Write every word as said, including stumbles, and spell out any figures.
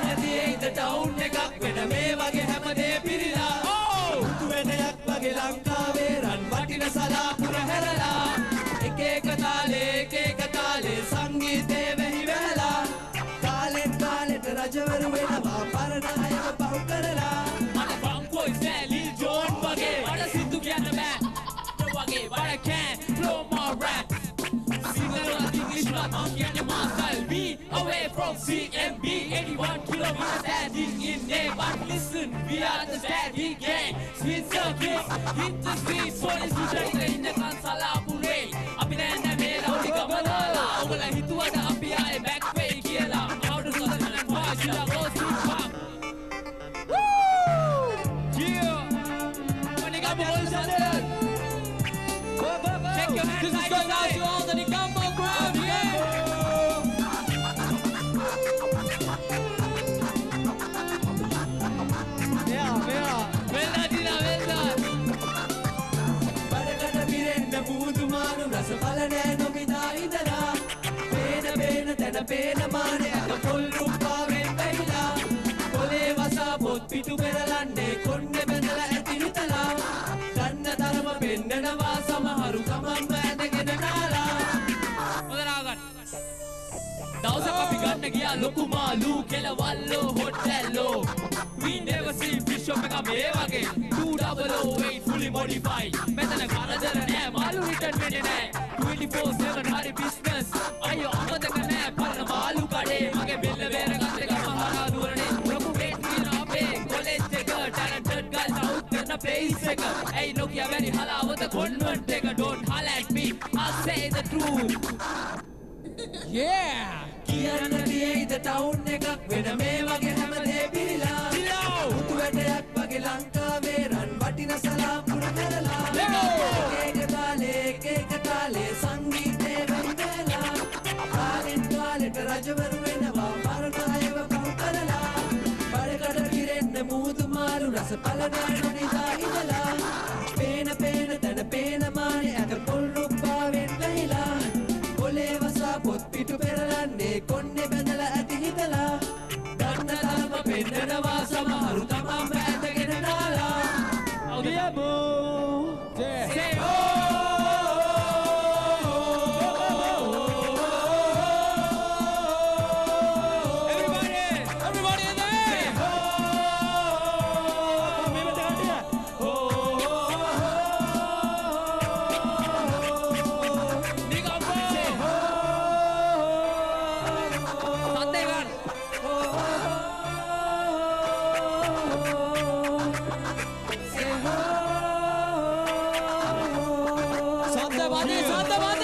නැති ටවුන් එකක් වෙන මේ වගේ හැමදේ පිරිලා මුතු වෙනයක් වගේ ලංකාවේ රන් වටින සලාපුර හැරලා එක එක තාලේ එක එක තාලේ සංගීතේ වෙහි වැහලා කාලෙන් කාලෙට රජවරු වෙනවා පරණ අයව පහු කරලා අර බංකෝ ඉස්සෙලි ජෝන් වගේ අර සිද්ධු කියන්න බෑ වගේ but I can flow more rap Single English rap I'm getting my style be away from C M B eighty-one kilometers standing in there but listen we are the steady gang Sweet circuit hit the streets for the future in the Kansalapure අපි දැන් මේ රවුඩි ගමනලා ඔයගොල්ලෝ හිතුවට අපි ආයේ back way කියලා out of southern and boys you are go to pop Woo yeah when you got the whole center Check your hands this is going out to all the Nikambo crowd yeah yeah yeah well done Dina well done බඩකට පිරෙන්න පුදු මානු රස බලනේ නොමිනා ඉඳලා පේන පේන තන පේන මානයක පොල් රුප්පාවෙන් බැහිලා කොලේ වසා පොත් පිටු පෙරලන්නේ කොන්නේ බැඳලා ඇති හිතලා ගන්න තරම පෙන්නනවා සමහරු තමන්ම ඇඳගෙන නාලා මොදරා ගන්න දවසක් අපි ගන්න ගියා ලොකු මාළු කෙලවල්ලෝ හොටෙල්ලෝ we never see fish shop එක මේ වගේ two double oh eight fully modified මෙතන කරදර නෑ මාළු රිටර්න් වෙන්නේ නෑ twenty-four seven හරි business අයියෝ අමතක නෑ පරණ මාළු කඩේ මගේ බෙල්ල වේරගත්ත එක මහා දුරනේ ලොකු ගේට් කියන අපේ කොලෙජ් එක talented girls out කරන place එක ඇයි නොකිය වැඩි හලාවත convent එක don't holler at me I'll say the truth yeah කියන්න තියෙයිද ටවුන් එකක් වෙන මේ වගේ හැමදේ පිළිලා මුතු වැටයක් වගේ ලංකාවේ රන් වටින සලාපුර හැරලා එක එක තාලේ එක එක තාලේ සංගීතේ වෙන්නලා කාලෙන් කාලෙට රජවරු වෙනවා පරණ අයව පහු කරලා බඩකට පිරෙන්න මුහුදු මාළු රස පලනා නොනිදා ඉඳලා පේන පේන තන පේන මානයක පොල් රුප්පාවෙන් වැහිලා කොලේ වසා පොත් පිටු පෙරලන්නේ කොන්නේ බැඳලා ඇති හිතලා ගන්න තරම පෙන්නනවා සමහරු තමන්ම ඇඳගෙන නාලා අවදියමු say oh everybody everybody in there say oh me mate gandiya oh Nikambo say oh sande gan Santa Badi, Santa Badi.